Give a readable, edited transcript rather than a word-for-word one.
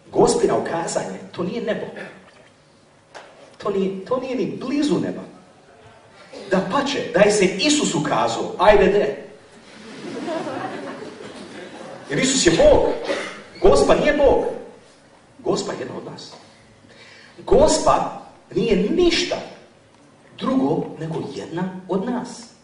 Gospina ukazanje, to nije nebo. To nije ni blizu neba. Da pače, da je se Isus ukazao, ajde de. Jer Isus je Bog. Gospa nije Bog. Gospa je jedna od nas. Gospa nije ništa drugo nego jedna od nas.